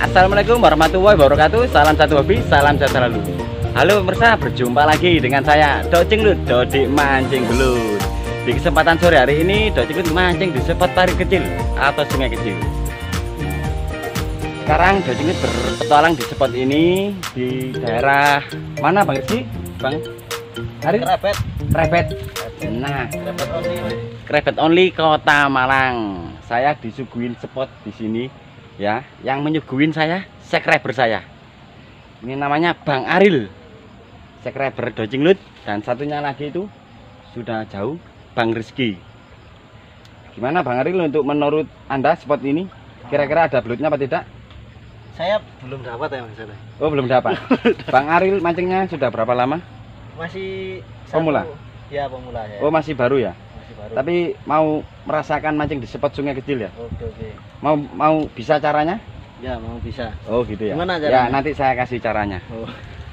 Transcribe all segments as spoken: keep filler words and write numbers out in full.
Assalamualaikum warahmatullahi wabarakatuh. Salam satu hobi, salam sehat selalu. Halo pemirsa, berjumpa lagi dengan saya Dok Cinglut, Dodik Mancing Belut. Di kesempatan sore hari ini Dok Cinglut mancing di spot parit kecil atau sungai kecil. Sekarang Dok Cinglut berpetualang di spot ini di daerah mana Bang Rizky? Bang Hari? Krepet. Krepet. Nah, Krepet only. Krepet only Kota Malang. Saya disuguhin spot di sini ya. Yang menyuguhin saya subscriber saya. Ini namanya Bang Aril, subscriber Dok Cinglut, dan satunya lagi itu sudah jauh Bang Rizky. Gimana Bang Aril untuk menurut Anda spot ini? Kira-kira ada belutnya apa tidak? Saya belum dapat ya Mas. Oh, belum dapat. Bang Aril mancingnya sudah berapa lama? Masih Pemula? satu, ya pemula ya. Oh, masih baru ya? Masih baru. Tapi mau merasakan mancing di spot sungai kecil ya? Oke oke. Mau mau bisa caranya? Ya mau bisa. Oh gitu ya. Gimana Ya caranya? nanti saya kasih caranya. Oh.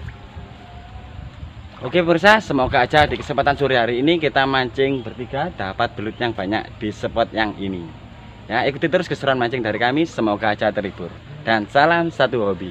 Oke pemirsa, semoga aja di kesempatan sore hari ini kita mancing bertiga dapat belut yang banyak di spot yang ini. Ya, ikuti terus keseruan mancing dari kami, semoga aja terhibur. Dan salam satu hobi.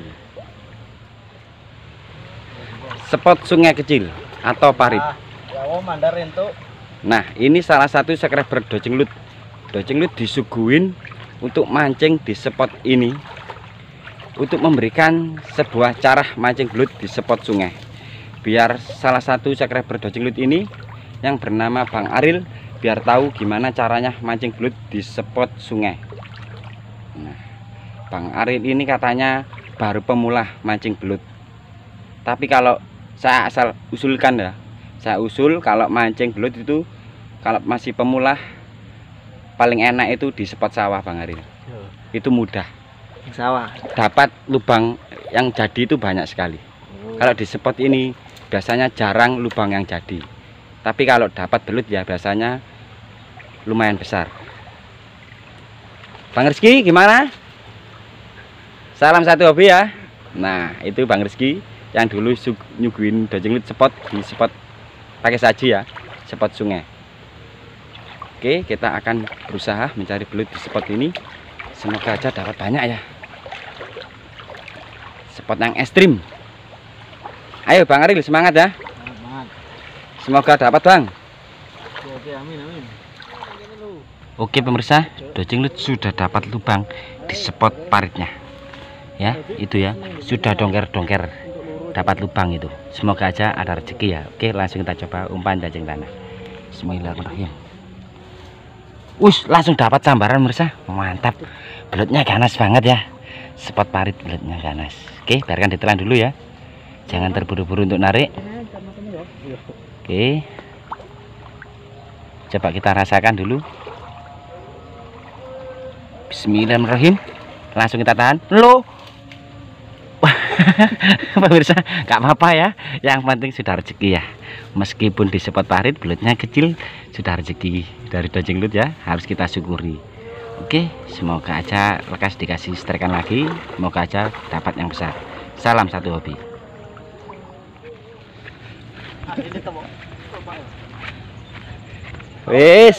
Spot sungai kecil atau parit. Ah, ya oh Mandarin tuh. Nah, ini salah satu subscriber Dok Cinglut. Dok Cinglut disuguhin untuk mancing di spot ini, untuk memberikan sebuah cara mancing belut di spot sungai. Biar salah satu subscriber Dok Cinglut ini yang bernama Bang Aril biar tahu gimana caranya mancing belut di spot sungai. Nah, Bang Aril ini katanya baru pemula mancing belut. Tapi kalau saya asal usulkan ya, saya usul kalau mancing belut itu kalau masih pemula paling enak itu di spot sawah Bang Aril. Yo. Itu mudah. Sawah. Dapat lubang yang jadi itu banyak sekali. Oh. Kalau di spot ini biasanya jarang lubang yang jadi. Tapi kalau dapat belut ya biasanya lumayan besar. Bang Rizky gimana? Salam satu hobi ya. Nah, itu Bang Rizky yang dulu nyuguhin Dok Cinglut spot di spot pakai saji ya, spot sungai. Oke, kita akan berusaha mencari belut di spot ini. Semoga aja dapat banyak ya. Spot yang ekstrim. Ayo Bang Aril, semangat ya. Semangat. Semoga dapat Bang. Oke, oke, amin amin. Oke pemirsa, Dok Cinglut sudah dapat lubang di spot paritnya. Ya, itu ya. Sudah dongker-dongker dapat lubang itu. Semoga aja ada rezeki ya. Oke, langsung kita coba umpan cacing tanah. Bismillahirrahmanirrahim. Us, langsung dapat sambaran pemirsa. Mantap. Belutnya ganas banget ya. Spot parit belutnya ganas. Oke, biarkan ditelan dulu ya. Jangan terburu-buru untuk narik. Oke. Coba kita rasakan dulu. Bismillahirrahmanirrahim. Langsung kita tahan. Loh. Pemirsa, nggak apa-apa ya. Yang penting sudah rezeki ya. Meskipun di spot parit belutnya kecil, sudah rezeki dari Dok Cinglut ya. Harus kita syukuri. Oke, semoga aja lekas dikasih strekan lagi. Semoga aja dapat yang besar. Salam satu hobi. Wes,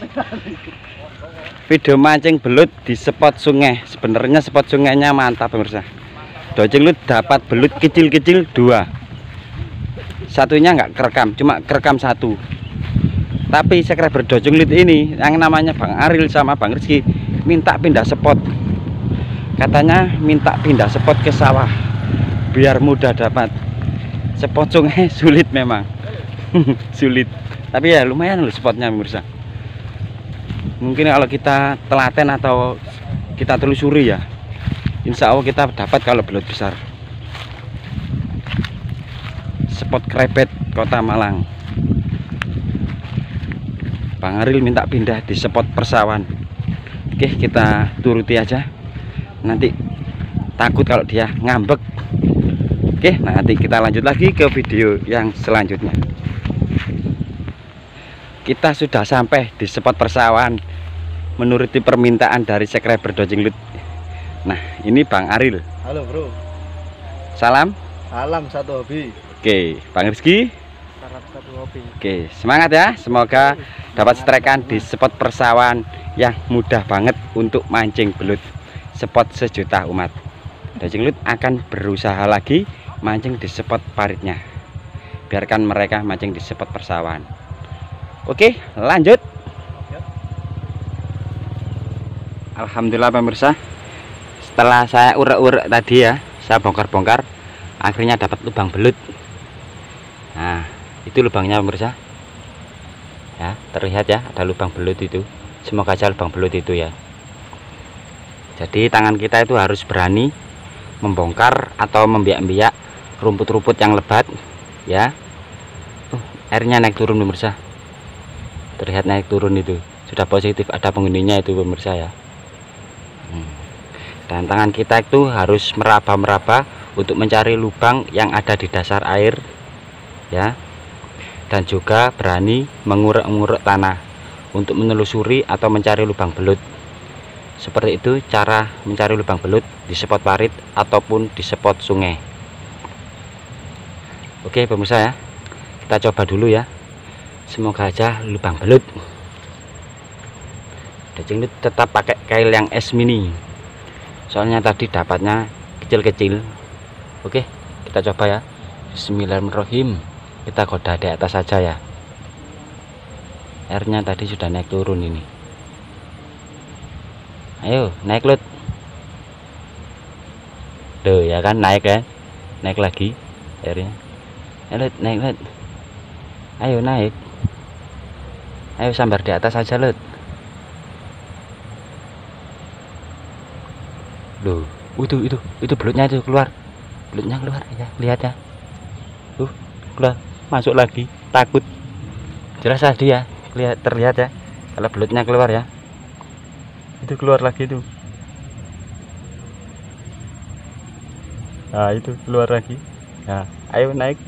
video mancing belut di spot sungai. Sebenarnya spot sungainya mantap pemirsa. Dok Cinglut dapat belut kecil-kecil dua. Satunya nggak kerekam, cuma kerekam satu. Tapi subscriber Dok Cinglut ini yang namanya Bang Aril sama Bang Rizky minta pindah spot. Katanya minta pindah spot ke sawah biar mudah dapat. Spot sungai sulit memang. Sulit. Tapi ya lumayan loh spotnya pemirsa. Mungkin kalau kita telaten atau kita telusuri ya, insya Allah kita dapat kalau belut besar. Spot Krepet Kota Malang. Bang Aril minta pindah di spot persawahan. Oke, kita turuti aja. Nanti takut kalau dia ngambek. Oke, nanti kita lanjut lagi ke video yang selanjutnya. Kita sudah sampai di spot persawahan menuruti permintaan dari subscriber Dok Cinglut. Nah, ini Bang Aril. Halo bro. Salam. Salam satu hobi. Oke, Bang Rizky. Salam satu hobi. Oke, semangat ya. Semoga dapat strekan di spot persawahan yang mudah banget untuk mancing belut. Spot sejuta umat. Dojeng Lut akan berusaha lagi mancing di spot paritnya. Biarkan mereka mancing di spot persawahan. Oke, lanjut. Alhamdulillah pemirsa, setelah saya urek-urek tadi ya, saya bongkar-bongkar, akhirnya dapat lubang belut. Nah, itu lubangnya pemirsa. Ya, terlihat ya, ada lubang belut itu. Semoga aja lubang belut itu ya. Jadi tangan kita itu harus berani membongkar atau membiak-biak rumput-rumput yang lebat ya. Uh, airnya naik turun pemirsa. Terlihat naik turun itu. Sudah positif ada penghuninya itu pemirsa ya. Hmm. Dan tangan kita itu harus meraba-meraba untuk mencari lubang yang ada di dasar air ya. Dan juga berani mengurek-ngurek tanah untuk menelusuri atau mencari lubang belut. Seperti itu cara mencari lubang belut di spot parit ataupun di spot sungai. Oke pemirsa ya, kita coba dulu ya. Semoga aja lubang belut. Dojeng Lut tetap pakai kail yang S mini, soalnya tadi dapatnya kecil-kecil. Oke, kita coba ya. Bismillahirrahmanirrahim. Kita goda di atas saja ya. Airnya tadi sudah naik turun ini. Ayo naik Lut. Tuh ya kan naik ya. Naik lagi airnya. Ayo Lut, naik Lut. Ayo naik. Ayo sambar di atas aja Lut. Loh, itu itu itu belutnya itu keluar. Belutnya keluar ya, lihat ya. Tuh, keluar, masuk lagi. Takut. Jelas tadi ya, lihat terlihat ya. Kalau belutnya keluar ya. Itu keluar lagi tuh. Nah, itu keluar lagi. Nah, ayo naik.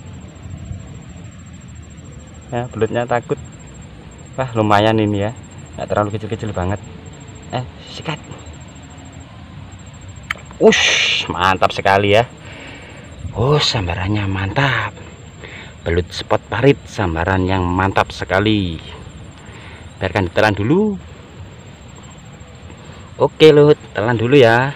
Ya, belutnya takut. Wah, lumayan ini ya. Nggak terlalu kecil-kecil banget. Eh, sikat. Ush, mantap sekali ya. Oh, sambarannya mantap. Belut spot parit, sambaran yang mantap sekali. Biarkan ditelan dulu. Oke Lut, telan dulu ya.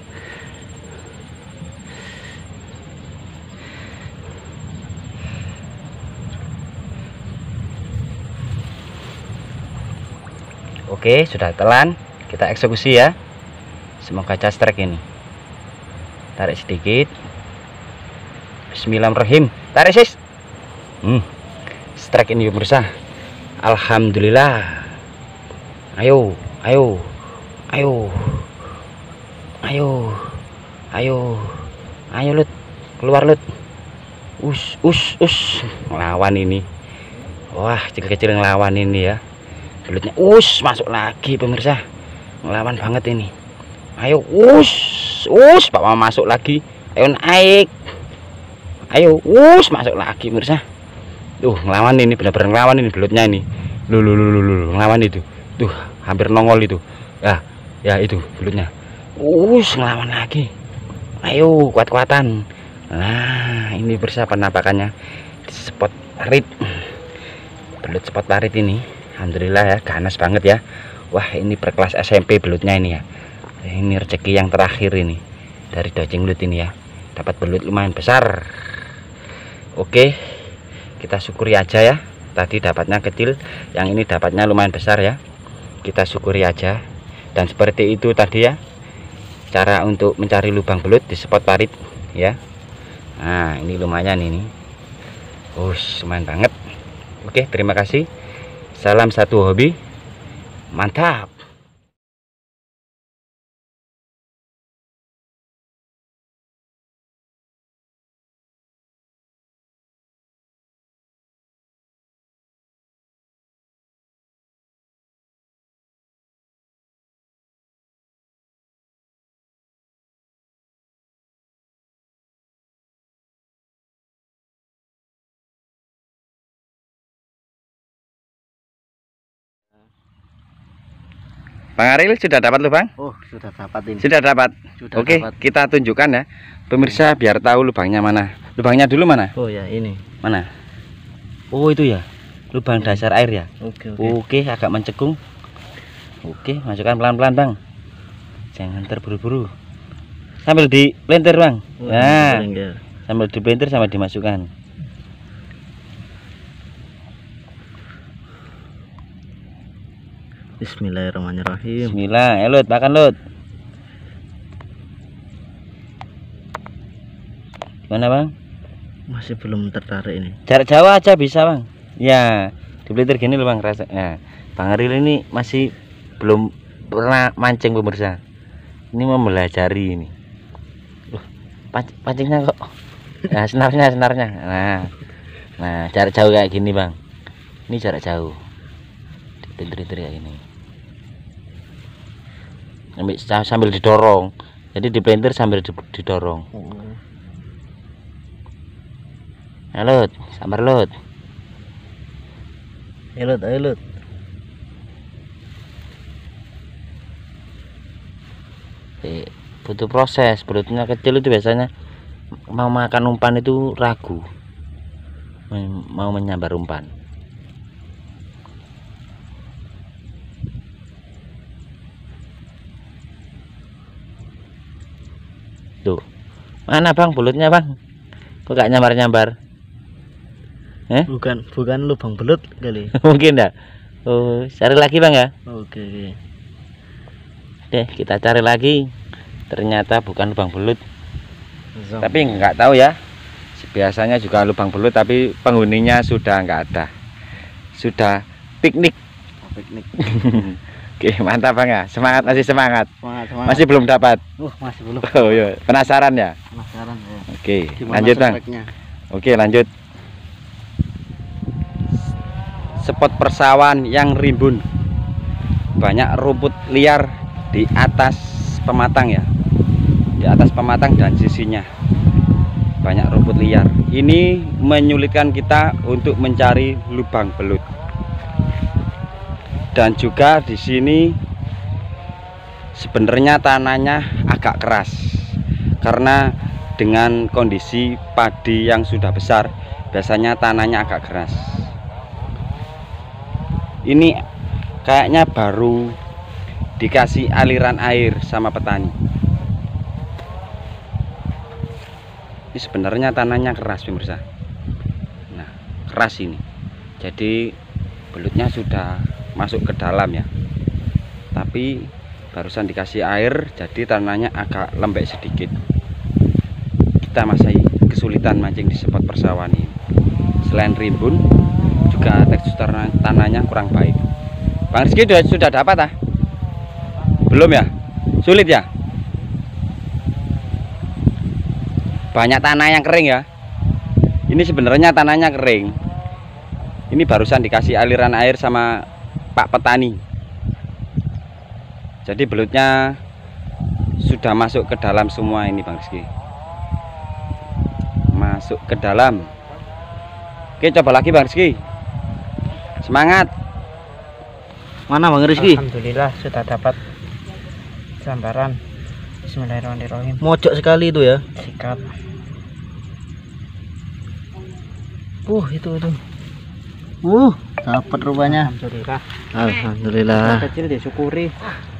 Oke, sudah telan. Kita eksekusi ya. Semoga cas strike ini. Tarik sedikit. Bismillahirrahmanirrahim. Tarik sis. Hmm. Strike ini pemirsa. Alhamdulillah. Ayo, ayo. Ayo, ayo, ayo, ayo Lut, keluar Lut. Us, us, us, ngelawan ini. Wah, kecil-kecil ngelawan ini ya. Belutnya, us, masuk lagi pemirsa. Ngelawan banget ini. Ayo, us, us, Pak Mama masuk lagi. Ayo naik. Ayo, us, masuk lagi pemirsa. Tuh, ngelawan ini, benar-benar ngelawan ini belutnya ini. Lu, lu, lu, lu, lu, ngelawan itu. Tuh, hampir nongol itu. Ya. Ya itu belutnya. Us, ngelawan lagi. Ayo kuat-kuatan. Nah, ini bersama penampakannya di spot parit. Belut spot parit ini. Alhamdulillah ya, ganas banget ya. Wah, ini perkelas S M P belutnya ini ya. Ini rezeki yang terakhir ini dari Dojeng Lut ini ya. Dapat belut lumayan besar. Oke, kita syukuri aja ya. Tadi dapatnya kecil, yang ini dapatnya lumayan besar ya. Kita syukuri aja. Dan seperti itu tadi ya cara untuk mencari lubang belut di spot parit ya. Nah, ini lumayan ini. Us, lumayan banget. Oke, terima kasih. Salam satu hobi. Mantap. Bang Ariel sudah dapat lubang? Oh, sudah dapat ini. Sudah dapat. Sudah Oke, dapat. kita tunjukkan ya. Pemirsa biar tahu lubangnya mana. Lubangnya dulu mana? Oh ya, ini. Mana? Oh, itu ya. Lubang dasar air ya. Oke, oke. Oke, agak mencekung. Oke, masukkan pelan-pelan, Bang. Jangan terburu-buru. sambil dipelintir bang. Oh, Nah, ya. sambil dipelintir sama dimasukkan. Bismillahirrahmanirrahim. Bismillah, eh Lut, makan Lut. Gimana bang? Masih belum tertarik ini. Jarak jauh aja bisa bang. Ya, dipelintir gini loh bang rasa. Nah, Bang Aril ini masih belum pernah mancing pemirsa. Ini mau mempelajari ini. Loh, panc- pancingnya kok. Nah, senarnya senarnya. Nah, nah jarak jauh kayak gini bang. Ini jarak jauh. Dipelintir kayak gini. Sambil, sambil didorong. Jadi dipelintir sambil didorong. Halo, sabar Lut. Ayo Lut, ayo Lut. Eh, butuh proses. Belutnya kecil itu biasanya mau makan umpan itu ragu, mau menyambar umpan. Tuh, mana bang belutnya bang? Kok gak nyambar-nyambar? Eh? Bukan, bukan lubang belut kali. Mungkin dah. Oh, cari lagi bang ya. Oke, oke. Deh, kita cari lagi. Ternyata bukan lubang belut. Zom. Tapi nggak tahu ya. Biasanya juga lubang belut, tapi penghuninya sudah nggak ada. Sudah piknik. Piknik. Oke, mantap bang ya. Semangat, masih semangat. Semangat, semangat. Masih belum dapat. Uh, masih belum. Oh iya, penasaran ya. Penasaran ya. Oke, Gimana lanjut bang. speknya? Oke, lanjut. Spot persawahan yang rimbun, banyak rumput liar di atas pematang ya, di atas pematang dan sisinya banyak rumput liar. Ini menyulitkan kita untuk mencari lubang belut. Dan juga di sini sebenarnya tanahnya agak keras karena dengan kondisi padi yang sudah besar, biasanya tanahnya agak keras. Ini kayaknya baru dikasih aliran air sama petani. Ini sebenarnya tanahnya keras pemirsa. Nah, keras ini. Jadi belutnya sudah masuk ke dalam ya. Tapi barusan dikasih air, jadi tanahnya agak lembek sedikit. Kita masih kesulitan mancing di spot persawahan ini. Selain rimbun, juga tekstur tanah, tanahnya kurang baik. Bang Rizky sudah, sudah dapat ah? Belum ya? Sulit ya? Banyak tanah yang kering ya. Ini sebenarnya tanahnya kering. Ini barusan dikasih aliran air sama Pak Petani. Jadi belutnya sudah masuk ke dalam semua ini Bang Rizky. Masuk ke dalam. Oke, coba lagi Bang Rizky. Semangat. Mana Bang Rizky? Alhamdulillah sudah dapat sambaran. Bismillahirrahmanirrahim. Mojok sekali itu ya. Sikat. Uh, itu itu. Uh, dapat rupanya. Alhamdulillah. Alhamdulillah. Kecil disyukuri.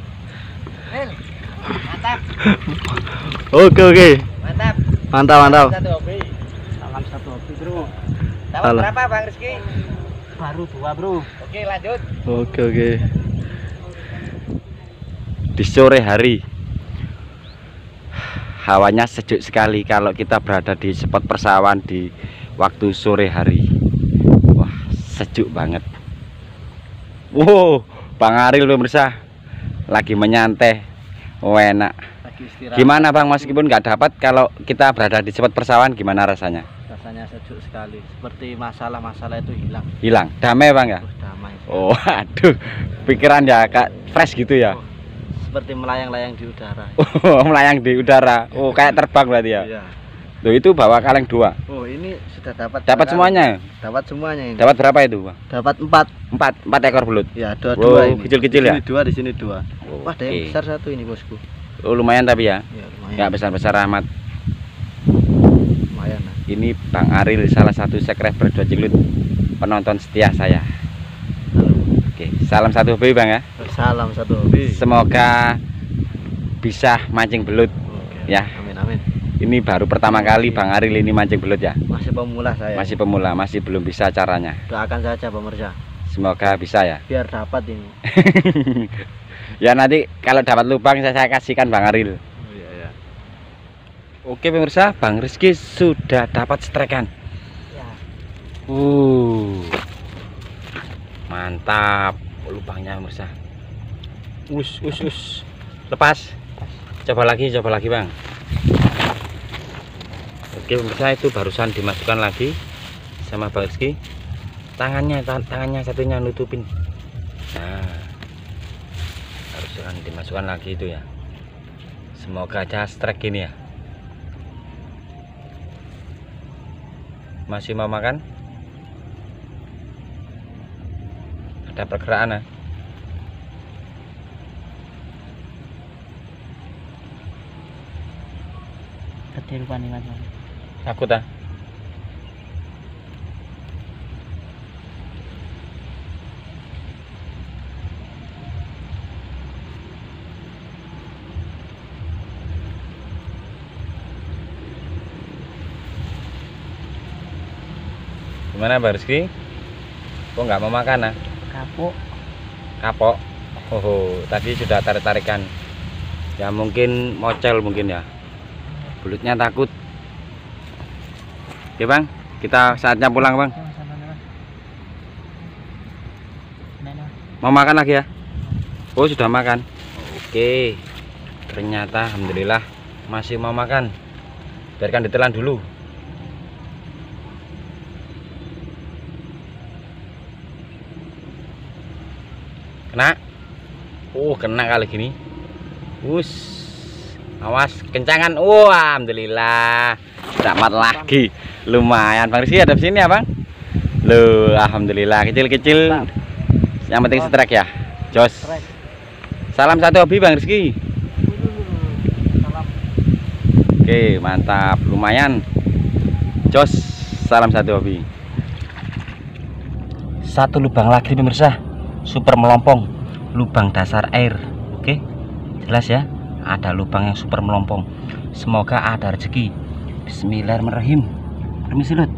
Oke, oke. Mantap. Mantap, mantap. Satu hobi. Salam satu hobi, Bro. Dapat Salam. berapa Bang Rizky? Baru dua, Bro. Oke, lanjut. Oke, oke. Di sore hari hawanya sejuk sekali kalau kita berada di spot persawahan di waktu sore hari. Wah, sejuk banget. Wow, Bang Aril pemirsa lagi menyantai. Oh, enak. Lagi istirahat. Gimana Bang, meskipun nggak dapat, kalau kita berada di spot persawahan gimana rasanya? Rasanya sejuk sekali. Seperti masalah-masalah itu hilang. Hilang, damai Bang ya? Uh, damai. Oh, aduh, pikiran ya kak fresh gitu ya. Oh, seperti melayang-layang di udara. Oh, melayang di udara. Oh, kayak terbang berarti ya. Iya. Loh, itu bawa kaleng dua. Oh, ini sudah dapat. Dapat dua semuanya. kali. Dapat semuanya ini. Dapat berapa itu Bang? Dapat empat. Empat, empat ekor belut. Ya, dua Wow, dua ini. kecil-kecil ya? Di sini dua, di sini dua. Wah, ada yang Oke. besar satu ini, Bosku. Oh, lumayan tapi ya. Ya, lumayan. Nggak besar-besar amat. Lumayan. Nah. Ini Bang Aril, salah satu subscriber Dua Cinglut, penonton setia saya. Oke, salam satu hobi Bang ya. Salam satu hobi. Semoga bisa mancing belut Oke. ya. Amin amin. Ini baru pertama kali Bang Aril ini mancing belut ya. Masih pemula saya. Masih pemula, masih belum bisa caranya. Doakan saja pemirsa. Semoga bisa ya. Biar dapat ini. Ya nanti kalau dapat lubang saya, saya kasihkan Bang Aril. Oh, iya, iya. Oke pemirsa, Bang Rizky sudah dapat strekan. Ya. Uh, mantap lubangnya pemirsa. Us us us. Lepas. Coba lagi, coba lagi Bang. Oke pemirsa, itu barusan dimasukkan lagi sama Bang Rizky. Tangannya, tangannya satunya nutupin. Nah, barusan dimasukkan lagi itu ya. Semoga aja strike ini ya. Masih mau makan? Ada pergerakan ya? Ketirupan nih mas. Takut ah? Gimana Bang Rizky? Kok nggak mau makan ah? Kapuk. Kapok. Oh, tadi sudah tarik-tarikan. Ya mungkin mocel mungkin ya. Belutnya takut. Oke Bang, kita saatnya pulang Bang. Mau makan lagi ya? Oh sudah makan. Oke. Ternyata alhamdulillah masih mau makan. Biarkan ditelan dulu. Kena. Oh kena kali gini. Us. Awas kencangan. Oh alhamdulillah. Dapat lagi. Lumayan Bang Rizky ada sini ya Bang. Loh alhamdulillah kecil-kecil. Yang penting strike ya. Jos. Salam satu hobi Bang Rizky. Oke mantap. Lumayan. Jos. Salam satu hobi. Satu lubang lagi pemirsa. Super melompong, lubang dasar air. Oke, jelas ya, ada lubang yang super melompong. Semoga ada rezeki. Bismillahirrahmanirrahim. Permisi Lut.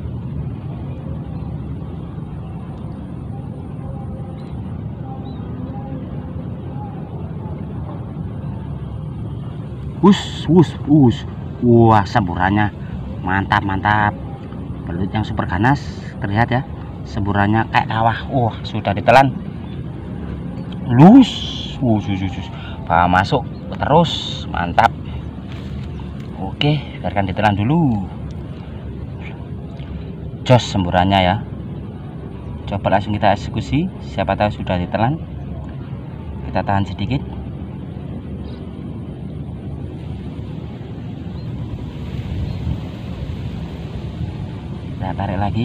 Wus wus wus. Wah semburannya mantap mantap. Belut yang super ganas terlihat ya. Semburannya kayak kawah. Wah sudah ditelan. Lus wus wus wus. Bawa masuk terus mantap. Oke biarkan ditelan dulu. Jos semburannya ya. Coba langsung kita eksekusi. Siapa tahu sudah ditelan. Kita tahan sedikit. Kita tarik lagi.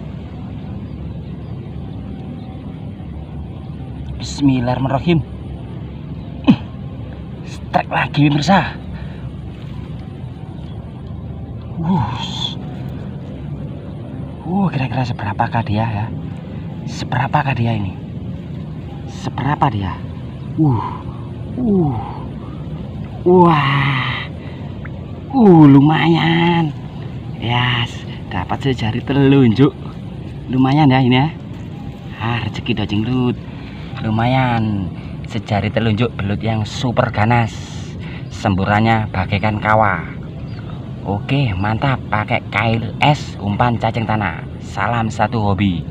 Bismillahirrahmanirrahim. Strike lagi pemirsa. Wush. Uh, kira-kira seberapakah dia ya? Seberapakah dia ini? Seberapa dia? Uh. Uh. Wah. Uh, lumayan. Ya, yes, dapat sejari telunjuk. Lumayan ya ini ya. Ah, rezeki dojeng Lut. Lumayan, sejari telunjuk belut yang super ganas. Semburannya bagaikan kawah. Oke mantap, pakai kail es umpan cacing tanah. Salam satu hobi.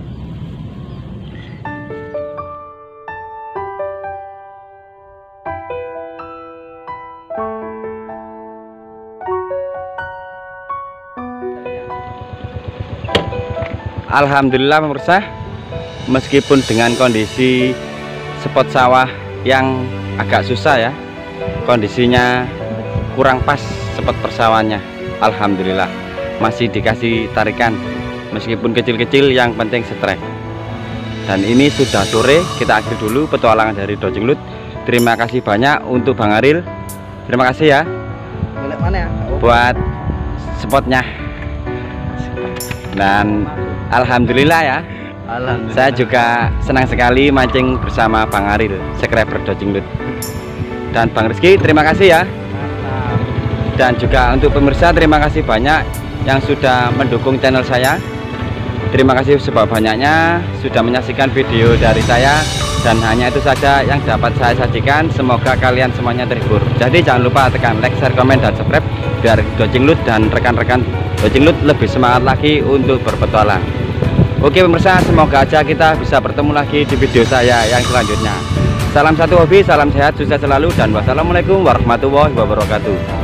Alhamdulillah pemirsa, meskipun dengan kondisi spot sawah yang agak susah ya, kondisinya kurang pas spot persawahannya, alhamdulillah masih dikasih tarikan meskipun kecil-kecil, yang penting strike. Dan ini sudah sore, kita akhiri dulu petualangan dari Dojeng Lut. Terima kasih banyak untuk Bang Aril, terima kasih ya Mana ya? buat spotnya. Dan alhamdulillah ya, Alhamdulillah. saya juga senang sekali mancing bersama Bang Aril, subscriber Dojeng Lut. Dan Bang Rizky terima kasih ya. Mantap. Dan juga untuk pemirsa, terima kasih banyak yang sudah mendukung channel saya. Terima kasih sebanyak-banyaknya sudah menyaksikan video dari saya. Dan hanya itu saja yang dapat saya sajikan. Semoga kalian semuanya terhibur. Jadi jangan lupa tekan like, share, komen, dan subscribe biar Docing Lut dan rekan-rekan Docing Lut lebih semangat lagi untuk berpetualang. Oke pemirsa, semoga aja kita bisa bertemu lagi di video saya yang selanjutnya. Salam satu hobi, salam sehat, sukses selalu, dan wassalamualaikum warahmatullahi wabarakatuh.